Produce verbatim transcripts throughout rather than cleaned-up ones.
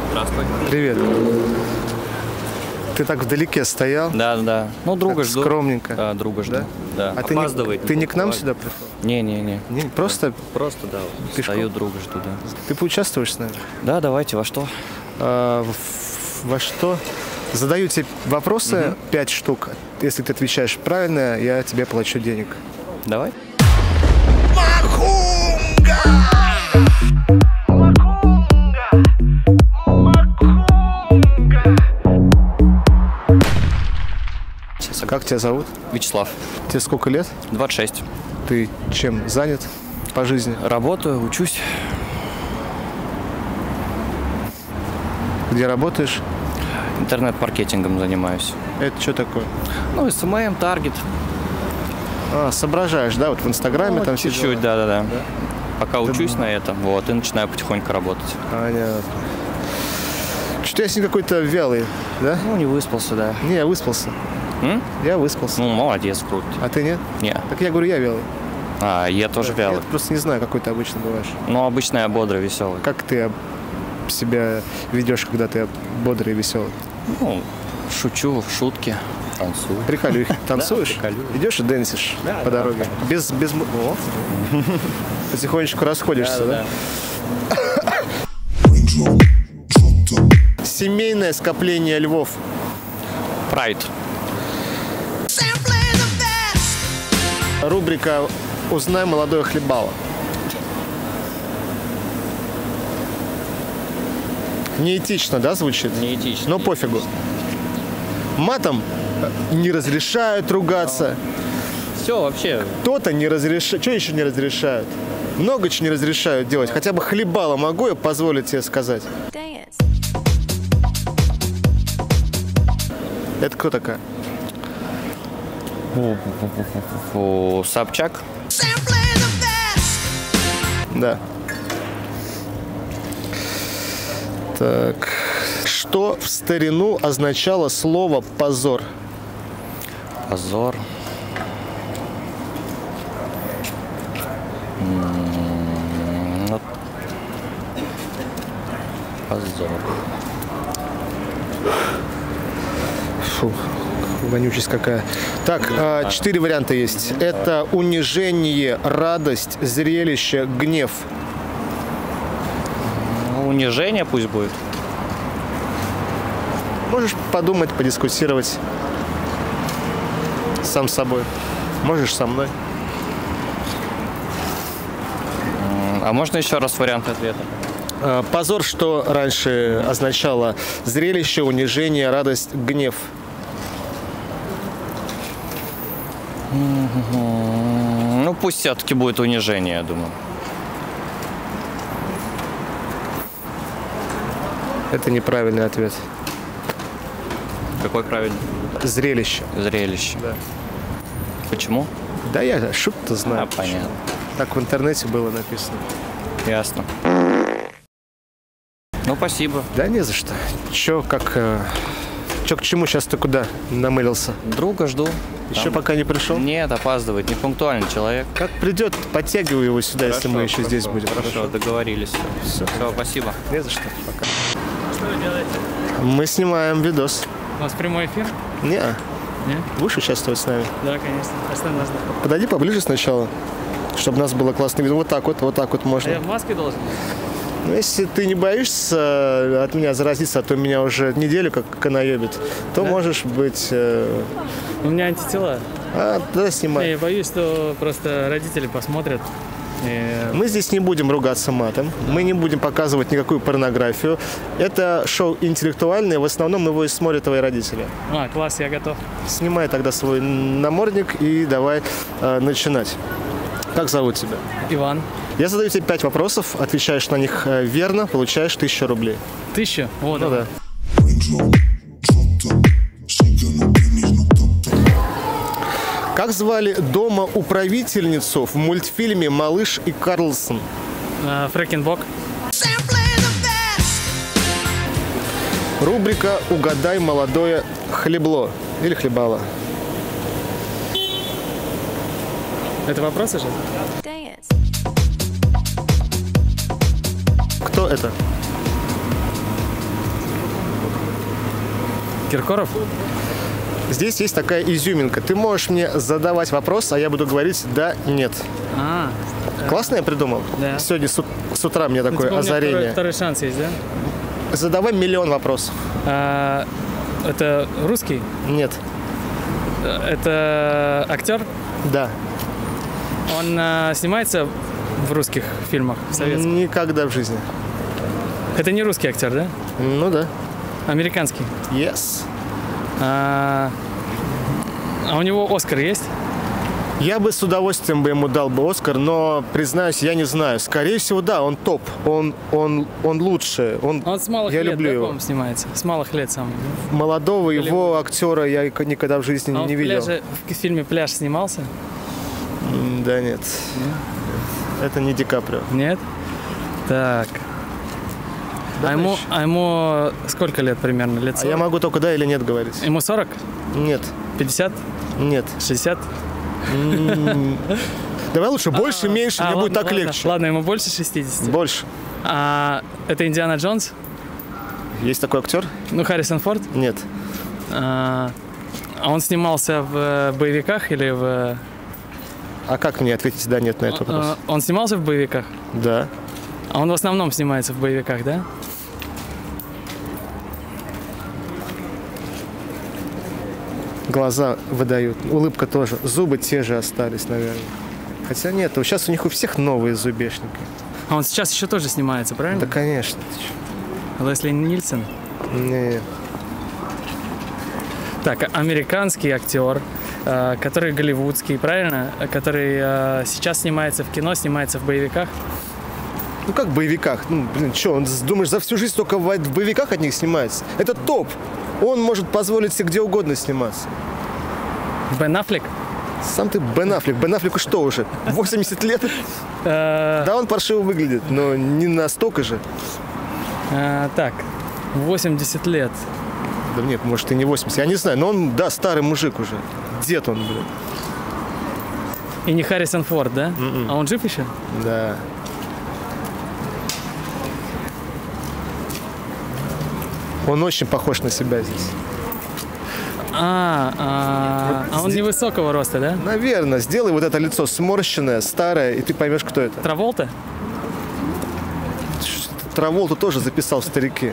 Здравствуй. Привет. Ты так вдалеке стоял? Да, да. Ну, друга так жду. Скромненько. Да, друга жду. Да? Да. А Опаздывает. ты, не, ты не к нам сюда пришел? Не-не-не. Не, просто Просто, да. пешком? Стою, друга жду, да. Ты поучаствуешь с нами? Да, давайте, во что? А, в- во что? Задаю тебе вопросы, пять штук. Если ты отвечаешь правильно, я тебе плачу денег. Давай. Как тебя зовут? Вячеслав. Тебе сколько лет? двадцать шесть. Ты чем занят по жизни? Работаю, учусь. Где работаешь? Интернет-маркетингом занимаюсь. Это что такое? Ну, эс эм эм, таргет. А, соображаешь, да? Вот в Инстаграме Ну, там все чуть-чуть, дела. да-да-да. Пока учусь на этом, вот, и начинаю потихоньку работать. Понятно. Что-то я сегодня какой-то вялый, да? Ну, не выспался, да. Не, я выспался. М? Я выспался. Ну, молодец, круто. А ты нет? Не. Так я говорю, я вялый. А, я тоже Я вялый. просто не знаю, какой ты обычно бываешь. Ну, обычно я бодрый, веселый. Как ты об- себя ведешь, когда ты бодрый и веселый? Ну, шучу, шутки, танцую. Приколюй. Танцуешь? приколюй. Идешь и дэнсишь Да, по да, дороге. Без, без... м- О. Потихонечку расходишься, да? Семейное скопление львов. Прайд. Рубрика «Узнай молодое хлебало». Неэтично, да, звучит? Неэтично. Но пофигу. Матом не разрешают ругаться. Все, вообще. Кто-то не разрешает. Что еще не разрешают? Много чего не разрешают делать. Хотя бы хлебало могу я позволить тебе сказать. Это кто такая? Фу, Собчак. Да. Так. Что в старину означало слово «позор»? Позор. М, ну, Позор. Фу, вонючесть какая. Так, а, четыре варианта есть. Это унижение, радость, зрелище, гнев. Ну, унижение пусть будет. Можешь подумать, подискутировать сам с собой. Можешь со мной. М, А можно еще раз варианты ответа? А, позор, что раньше означало зрелище, унижение, радость, гнев. М, Ну, пусть все-таки будет унижение, я думаю. Это неправильный ответ. Какой правильный? Зрелище. Зрелище. Да. Почему? Да я шут-то знаю. А, понятно. Так в интернете было написано. Ясно. Ну, спасибо. Да не за что. Че, как... э, Че, к чему сейчас ты куда намылился? Друга жду. Еще Там- пока не пришел? Нет, опаздывает. Не пунктуальный человек. Как придет, подтягивай его сюда, если мы еще здесь будем. Хорошо, договорились. Все. Все, спасибо. Не за что. Пока. Что вы делаете? Мы снимаем видос. У нас прямой эфир? Не, Нет? будешь участвовать с нами? Да, конечно. А что нужно? Подойди поближе сначала, чтобы у нас было классно видно. Вот так вот, вот так вот А можно. я в маске должен быть? Ну, если ты не боишься э, от меня заразиться, а то меня уже неделю как канаебит, то Да? можешь быть... э, У меня антитела. А, тогда Не, снимай. я боюсь, что просто родители посмотрят. И... Мы здесь не будем ругаться матом, мы не будем показывать никакую порнографию. Это шоу интеллектуальное, в основном его и смотрят твои родители. А, класс, я готов. Снимай тогда свой намордник и давай э, начинать. Как зовут тебя? Иван. Я задаю тебе пять вопросов, отвечаешь на них э, верно, получаешь тысячу рублей. Тысяча? О, Ну да. да. Как звали домоуправительницу в мультфильме «Малыш и Карлсон»? А, Фрэкенбок. Рубрика «Угадай молодое хлебло» или хлебало. Это вопросы же? Кто это? Киркоров? Здесь есть такая изюминка. Ты можешь мне задавать вопрос, а я буду говорить «да», «нет». А, Классно я придумал? Да. Сегодня с, ут- с утра мне ну, такое типа у меня озарение. Второй, второй шанс есть, да? Задавай миллион вопросов. А, это русский? Нет. Это актер? Да. Он а, снимается в русских фильмах, советских? Никогда в жизни. Это не русский актер, да? Ну да. Американский. Yes. А, а у него Оскар есть? Я бы с удовольствием бы ему дал бы Оскар, но, признаюсь, я не знаю. Скорее всего, да, он топ. Он, он, он лучше. Он, Он с малых я лет, люблю да, его. по-моему, снимается? С малых лет сам. Молодого Голливуд. его актера я и- никогда в жизни А он не в, видел. пляже, в фильме «Пляж» снимался? М, Да нет. Это не Ди Каприо. Нет? Так. А ему, дальше. а ему сколько лет примерно? Лет А сорок? я могу только да или нет говорить. Ему сорок? Нет. пятьдесят? Нет. шестьдесят? М, Давай лучше больше, меньше, А, мне будет ладно, так ладно. легче. Ладно, ему больше шестидесяти. Больше. А это Индиана Джонс? Есть такой актер? Ну, Харрисон Форд? Нет. А, а он снимался в э, боевиках или в... А как мне ответить да, нет на этот вопрос? А, он снимался в боевиках? Да. А он в основном снимается в боевиках, да? Глаза выдают, улыбка тоже. Зубы те же остались, наверное. Хотя нет, сейчас у них у всех новые зубешники. А он сейчас еще тоже снимается, правильно? Да, конечно. ты чё. Лесли Нильсон. Не. Так, американский актер, э, который голливудский, правильно? Который э, сейчас снимается в кино, снимается в боевиках. Ну как в боевиках? Ну, блин, что, он, думаешь, за всю жизнь только в, в боевиках от них снимается? Это топ. Он может позволить себе где угодно сниматься. Бен Аффлек. Сам ты Бен Аффлек. Бен Аффлеку что уже? восемьдесят лет? Э, Да, он паршиво выглядит, но не настолько же. э, так, восемьдесят лет. Да нет, может и не восемьдесят, я не знаю. Но он, да, старый мужик уже. Дед он, блин. И не Харрисон Форд, да? Мгм. А он жив еще? Да. Он очень похож на себя здесь. А, а, а он невысокого роста, да? Наверное, сделай вот это лицо сморщенное, старое, и ты поймешь, кто это. Траволта? Траволту тоже записал в старики.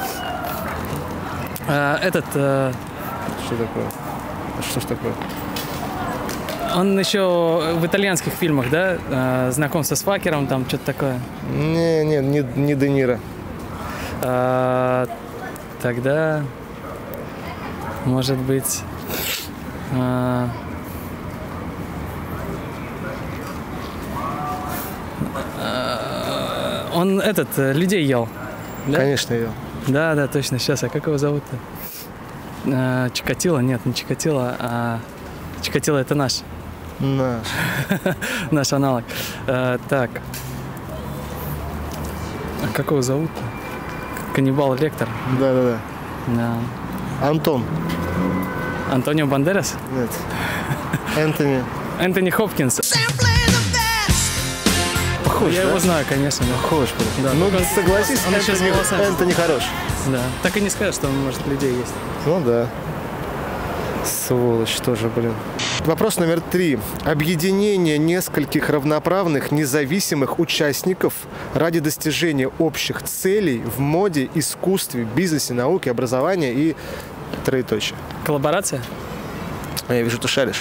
А, этот, э, Что такое? А что ж такое? он еще в итальянских фильмах, да? Э, знакомство с факером, там что-то такое. Не, не, не, не Де Ниро. А, тогда, может быть, а, а, он этот, э, людей ел. Да? Конечно, ее. Да, да, точно. Сейчас, а как его зовут-то? А, Чикатило? Нет, не Чикатило, а Чикатило это наш, Наш. наш аналог. А, так. А как его зовут-то? Каннибал Лектор. Да-да-да. Да. Антон. Антонио Бандерас? Нет. Энтони. Энтони Хопкинс. Похож, Я да? его знаю, конечно, да. Похож, блин. Да, Ну, только согласись, он еще с Энтони, волосами. Энтони хорош. Да. Так и не скажешь, что он, может, людей есть. Ну да. Сволочь тоже, блин. Вопрос номер три. Объединение нескольких равноправных, независимых участников ради достижения общих целей в моде, искусстве, бизнесе, науке, образовании и троеточие. Коллаборация? А я вижу, ты шаришь.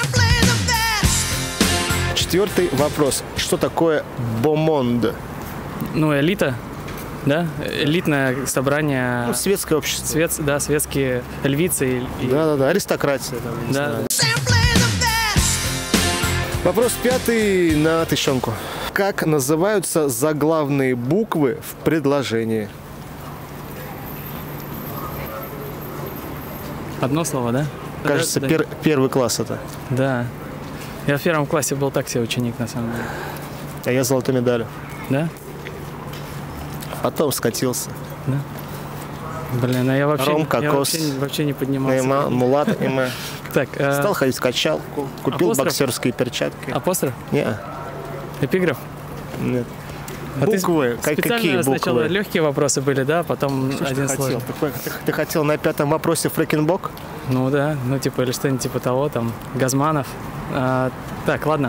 Четвертый вопрос. Что такое бомонд? Ну, элита, да? Элитное собрание. Ну, светское общество. Свет, да, светские львицы. И, Да-да-да, аристократия. Там, я не да. знаю. Вопрос пятый на тыщенку. Как называются заглавные буквы в предложении? Одно слово, да? Кажется, да, пер- первый класс это. да. Я в первом классе был так себе ученик, на самом деле. А я золотой медалью. Да? Потом скатился. Блин, а я вообще, Ром, я кокос. вообще, вообще не поднимался. Нейма, Мулат, Име. Так, э, Стал ходить в качалку, купил апостроф? боксерские перчатки. апостроф? Не, Эпиграф? нет. А ты Буквы. Как- специально какие сначала буквы? легкие вопросы были, да, потом Что ж ты один хотел? сложный. Ты, ты- ты хотел на пятом вопросе фрекенбок? Ну да, ну типа или что-нибудь типа того, там, Газманов. А, так, ладно.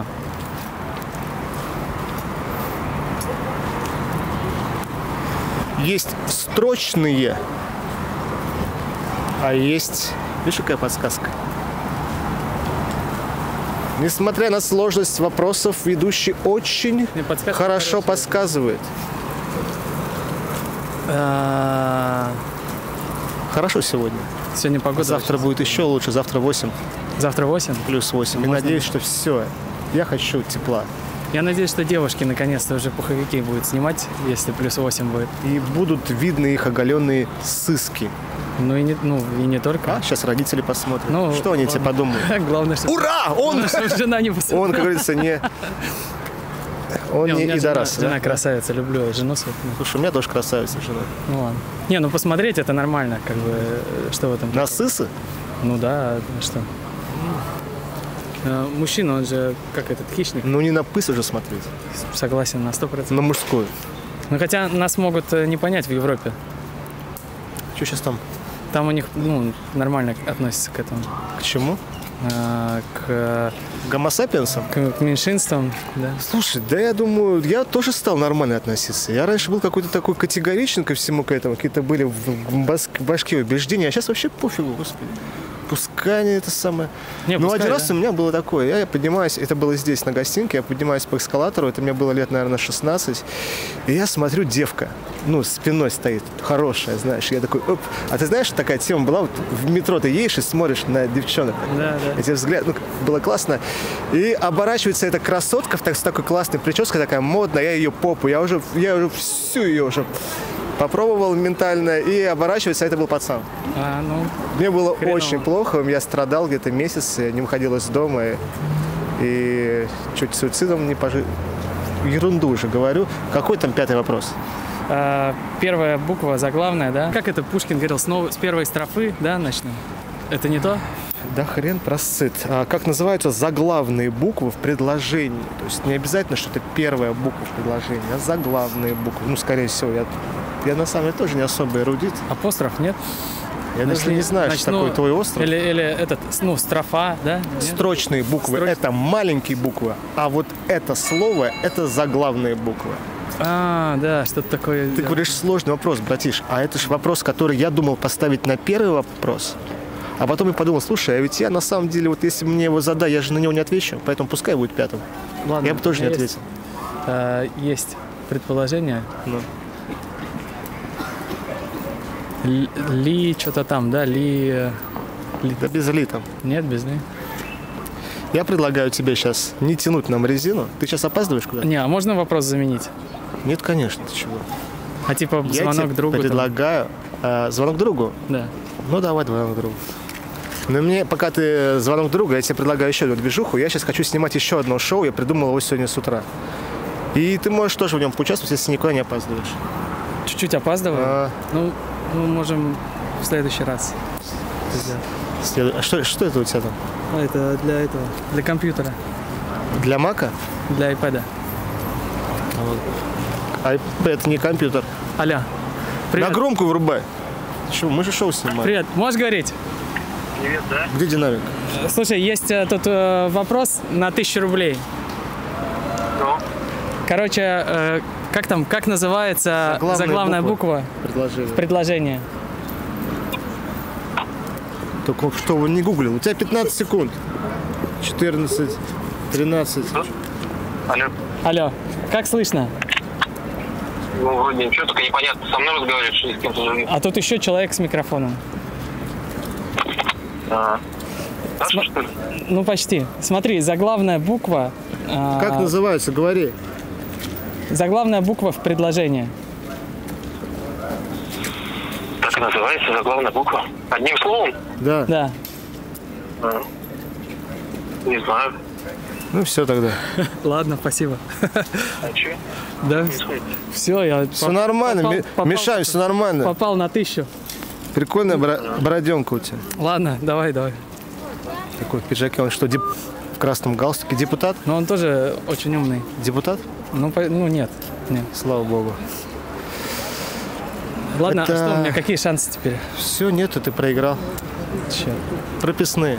Есть строчные, а есть... Видишь, какая подсказка? Несмотря на сложность вопросов, ведущий очень Не, подсказка хорошо хорошая. подсказывает. А, Хорошо сегодня. Сегодня погода. Завтра будет еще лучше. Завтра восемь Завтра восемь. плюс восемь. И Можно- надеюсь, что все. Я хочу тепла. Я надеюсь, что девушки наконец-то уже пуховики будут снимать, если плюс восемь будет. И будут видны их оголенные сыски. Ну и не, ну, и не только. А? Сейчас родители посмотрят. Ну, что они тебе ладно. подумают? Главное, что Ура! Он, чтобы жена не посмотрела. он, как говорится, не... Он Не, у не меня жена, Идарас. жена да? красавица, люблю жену свою. Ну, Слушай, у меня тоже красавица жена. ну ладно. Не, ну посмотреть это нормально, как бы, э, что в этом? На сысы? Ну да, а что? Э, Мужчина, он же, как этот, хищник, Ну не на пыс уже смотреть. согласен на сто процентов. На мужскую. Ну хотя нас могут э, не понять в Европе. Что сейчас там? Там у них, ну, нормально относятся к этому. К чему? Э, К, Гомосапиенсам? к, к меньшинствам, да. Слушай, да я думаю, я тоже стал нормально относиться. Я раньше был какой-то такой категоричен ко всему к этому. Какие-то были в в бас- в башке убеждения. А сейчас вообще пофигу, господи. Пускай они это самое... Не, ну, пускай, один раз да. у меня было такое. Я, я поднимаюсь, это было здесь, на гостинке, я поднимаюсь по эскалатору, это мне было лет, наверное, шестнадцать. И я смотрю, девка, ну, спиной стоит, хорошая, знаешь. Я такой, оп. А ты знаешь, такая тема была, вот в метро ты едешь и смотришь на девчонок. Да, да. Эти взгляды, ну, было классно. И оборачивается эта красотка в так- с такой классной прической, такая модная, я ее попу, я уже, я уже всю ее уже попробовал ментально, и оборачивается, а это был пацан. А, ну, Мне было Хреново. очень плохо, я страдал где-то месяц, я не выходил из дома, и, и чуть суицидом не пожил. Ерунду уже говорю. Какой там пятый вопрос? а, первая буква заглавная, да? Как это Пушкин говорил, с, нов- с первой строфы, да, начнем? Это не то? Да хрен просыт. А как называются заглавные буквы в предложении? То есть не обязательно, что это первая буква в предложении, а заглавные буквы. Ну, скорее всего, я, я на самом деле тоже не особо эрудит. Апостроф, нет? Я даже не знаю, Значит, что ну, такое твой остров. Или, или этот, ну, строфа, да? Нет? Строчные буквы Строч- это маленькие буквы, а вот это слово это заглавные буквы. А, да, что-то такое. Ты да. говоришь сложный вопрос, братиш, а это же вопрос, который я думал поставить на первый вопрос. А потом я подумал, слушай, а ведь я на самом деле, вот если мне его задать, я же на него не отвечу, поэтому пускай будет пятым. Ладно, Я бы тоже у не меня есть, ответил. а, есть предположение. Ну. Ли, ли что-то там, да? Ли, э, ли- Да без ли там. Нет, без ли. Я предлагаю тебе сейчас не тянуть нам резину. Ты сейчас опаздываешь куда-то? Не, а можно вопрос заменить? Нет, конечно, ты чего. А типа Я звонок тебе другу? там? предлагаю... а, звонок другу? Да. Ну, давай звонок другу. Но мне, пока ты звонок другу, я тебе предлагаю еще одну движуху. Я сейчас хочу снимать еще одно шоу. Я придумал его сегодня с утра. И ты можешь тоже в нем поучаствовать, если никуда не опаздываешь. Чуть-чуть опаздываю. А, Ну, мы можем в следующий раз. след- а что, что это у тебя там? А, это для этого, для компьютера, Для Мака? для iPad. А это не компьютер. Аля, На привет. громкую врубай. Чего, мы же шоу снимаем. Привет, можешь говорить? Где динамик? Слушай, есть э, тут э, вопрос на тысячу рублей. Короче, э, как там, как называется Заглавная заглавная буква. буква Предложение. предложения? Только что вы не гуглил. У тебя пятнадцать секунд. четырнадцать, тринадцать. Алло. Алло, как слышно? Ну, вроде ничего, только непонятно, со мной разговариваешь или с кем-то другим. А тут еще человек с микрофоном. А. Саша, Сма- что ли? Ну, почти. Смотри, заглавная буква... а, Как называется? Говори. Заглавная буква в предложении. Так и называется заглавная буква. Одним словом? Да. Да. А. Не знаю. Ну все тогда. Ладно, спасибо. А что? Да, все, я Все поп- нормально. попал- Ми- попал- Мишань, все нормально. попал на тысячу. Прикольная бра- бороденка у тебя. Ладно, давай, давай. Такой в пиджаке. Он что, деп- в красном галстуке? Депутат? Но он тоже очень умный. Депутат? Ну, по- ну нет, нет. Слава богу. Ладно, Это- а что у меня, какие шансы теперь? Все, нету, ты проиграл. Черт. Прописные.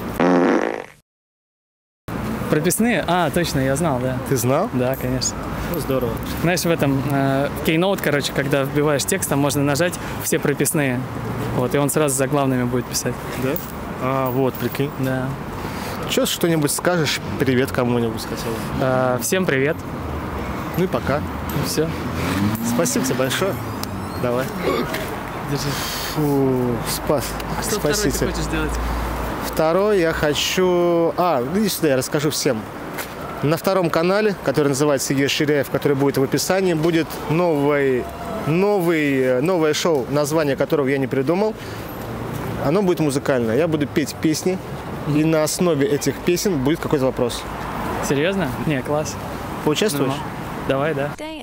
Прописные? А, точно, я знал, да. Ты знал? Да, конечно. Ну, здорово. Знаешь, в этом э, в Keynote, короче, когда вбиваешь текст, там можно нажать все прописные. Вот, и он сразу за главными будет писать. Да? А, вот, прикинь. Да. Че, что-нибудь скажешь? Привет кому-нибудь хотел. Э, всем привет. Ну и пока. Все. Спасибо тебе большое. Давай. Держи. Фу, спас. Что второй ты Спасите. хочешь сделать? Второй я хочу... А, иди сюда, я расскажу всем. На втором канале, который называется Е Ширяев, который будет в описании, будет новый, новый, новое шоу, название которого я не придумал. Оно будет музыкальное. Я буду петь песни, и на основе этих песен будет какой-то вопрос. Серьезно? Не, класс. Поучаствуешь? Нормально. Давай, да.